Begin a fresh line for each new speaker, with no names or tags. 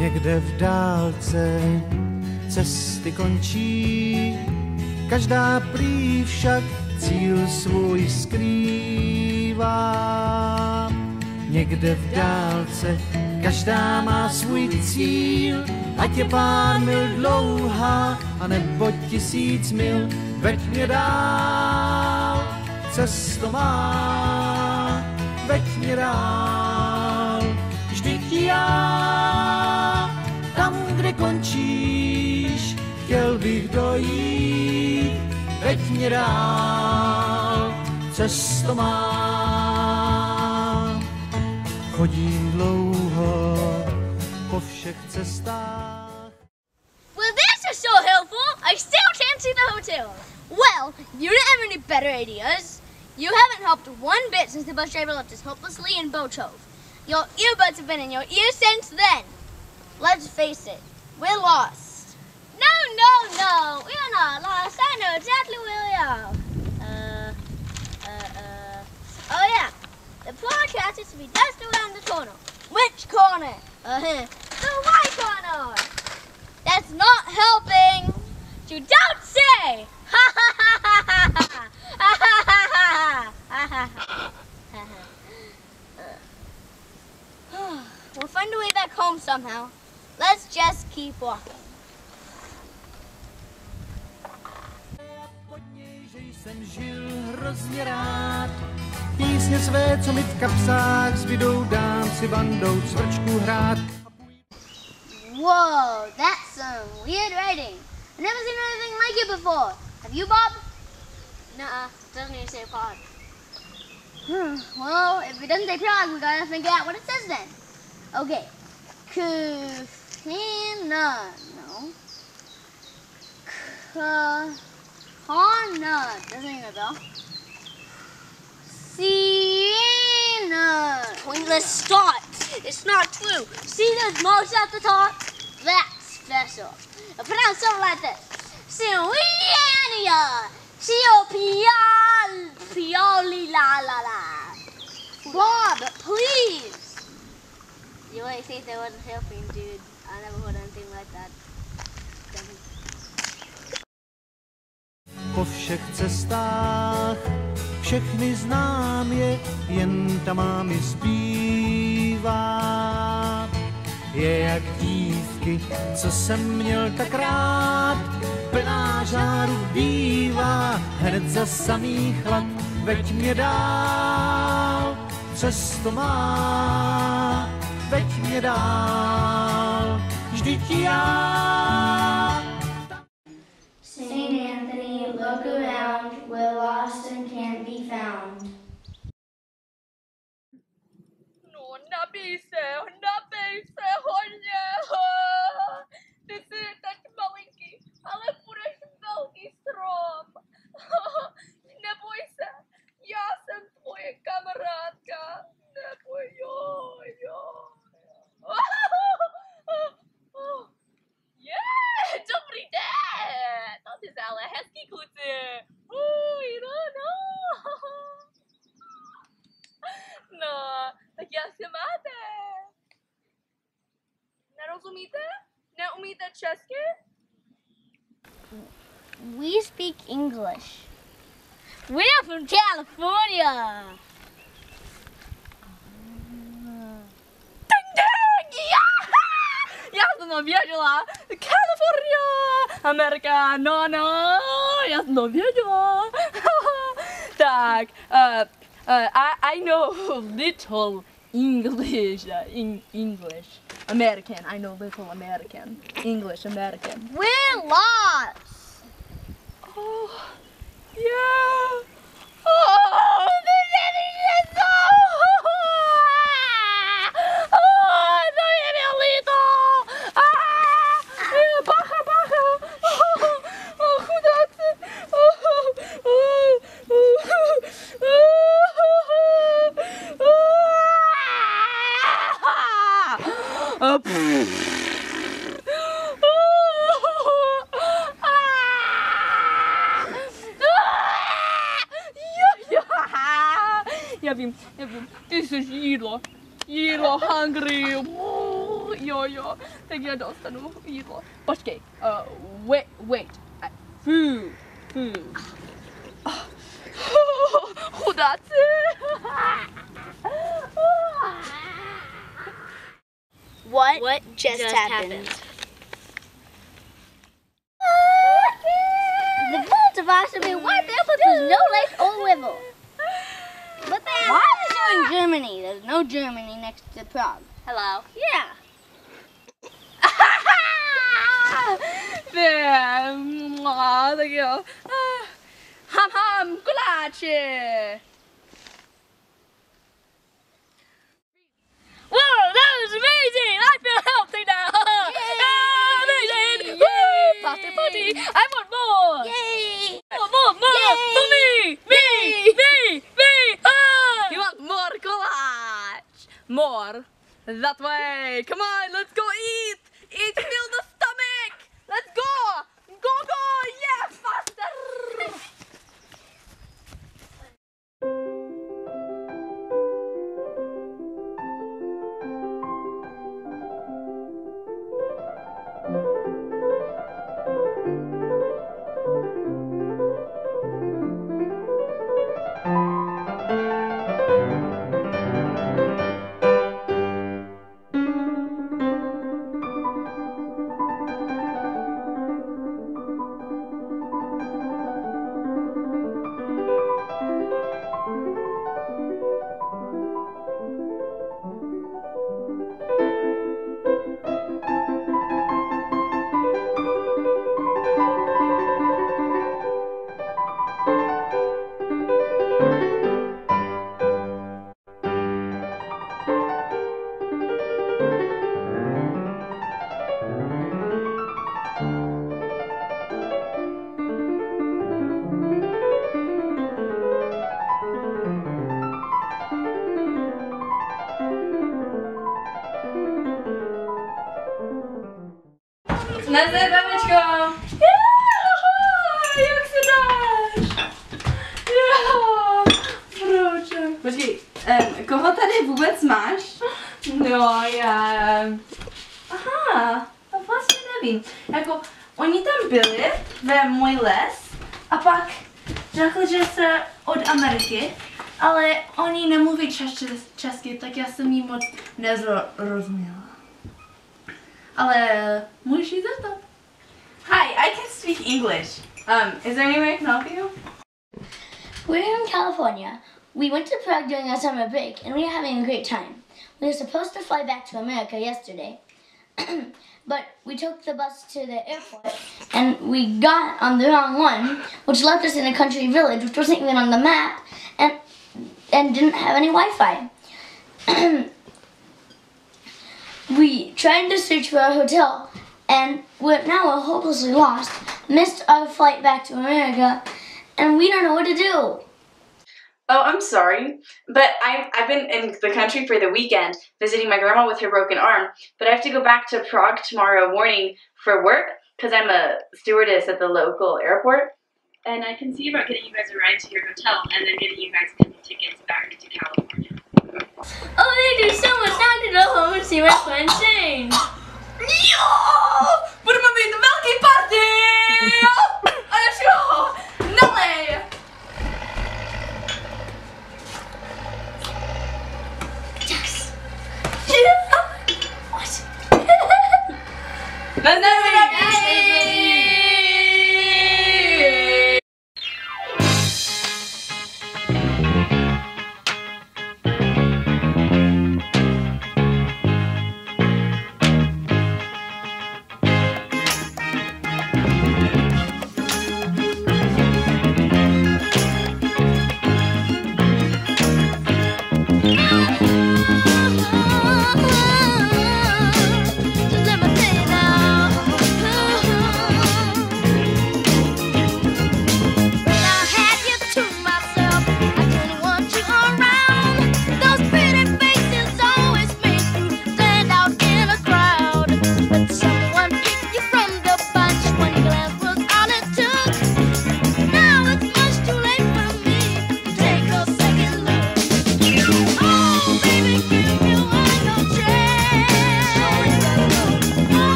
Někde v dálce cesty končí, každá prý však cíl svůj skrývá. Někde v dálce každá má svůj cíl, ať je pár mil dlouhá, anebo 1000 mil, veď mě dál, cesto má, veď mě dál, vždyť já, tam, kde končíš, chtěl bych dojít, veď mě dál, cesto má. Chodím dlouho po všech cestách.
Well, this is so helpful. I still can't see the hotel. Well, you don't have any better ideas. You haven't helped one bit since the bus driver left us hopelessly in Bocove. Your earbuds have been in your ears since then. Let's face it, we're lost. No, we're not lost. I know exactly where we are. Oh yeah. The podcast is to be just around the corner. Which corner? The right corner. That's not helping. You don't say. Ha ha ha ha ha ha ha ha ha. We'll find a way back home somehow. Let's just keep walking.
Jsem žil hrozně rád, písně své, co mi v kapsách zbydou, dám si bandou cvrčku hrát.
Whoa, that's some weird writing. I've never seen anything like it before. Have you, Bob? Nuh-uh, doesn't even say pod. Well, if it doesn't say Prague, we gotta figure out what it says then. Okay. Kufina, no. Kahana, doesn't ring a bell. Siena. Pointless start. It's not true. See those marks at the top? That's special. Now pronounce something like this. Siena. Pioli la la la. Bob, please. You always think that wasn't helping, dude. I never heard anything like that.
Po všech cestách všechny znám je, jen ta mámi zbývá. Je jak dívky, co jsem měl tak rád, plná žáru bývá, hned za samý chlad, veď mě dál, cesto má, veď mě dál, vždyť já.
Saint Anthony, look around, we're lost and can't be found.
No, nabij se hodně. Ty jsi tak malinký, ale budeš velký strom. Neboj se, já jsem tvoje kamarádka. Neboj, jo. Dobrý den, to ty jsi ale hezký kluci. No, tak jak se máte? Nerozumíte? Neumíte česky?
We speak English. We're from California.
Já jsem to věděla. California, Amerika, no, já jsem to věděla. Tak, I know little English, English, American. I know little American, English, American.
We're lost.
Oh, yeah. Oh, this is so. Ja wiem, ty jesteś ilo hungry. Jo, tak já dostanu jídlo. Počkej, wait. Food. Chudáci.
What just happened? The birds of ours have been wiped out, but there's no lake or river. But why is it in Germany? There's no Germany next to Prague. Hello. Yeah.
There. Tak jo. Ham, koláče. Whoa, that was amazing! I feel healthy now! Amazing! Woo! Party! I want more!
Yay!
More!
Yay!
For me! Me! Ah! You want more collage? More? That way! Come on, let's go eat! Eat, fill the stomach! Let's go! Go! Yeah, faster! Nazdar, babičko! Jak se dáš? Jo, brouček. Počkej, koho tady vůbec máš? No, aha, to vlastně nevím. Jako, oni tam byli ve můj les a pak řekli, že se od Ameriky, ale oni nemluví česky, tak já jsem jí moc nezrozuměla. Ale můžeš jít zeptat. Hi, I can speak English. Is there any way I can help you?
We're in California. We went to Prague during our summer break, and we are having a great time. We were supposed to fly back to America yesterday, but we took the bus to the airport, and we got on the wrong one, which left us in a country village, which wasn't even on the map, and didn't have any Wi-Fi. We tried to search for a hotel, and we're hopelessly lost, missed our flight back to America, and we don't know what to do.
Oh, I'm sorry, but I've been in the country for the weekend visiting my grandma with her broken arm, but I have to go back to Prague tomorrow morning for work because I'm a stewardess at the local airport. And I can see about getting you guys a ride to your hotel and then getting you guys tickets back to California.
Oh, thank you so much. Now to go home and see my friends.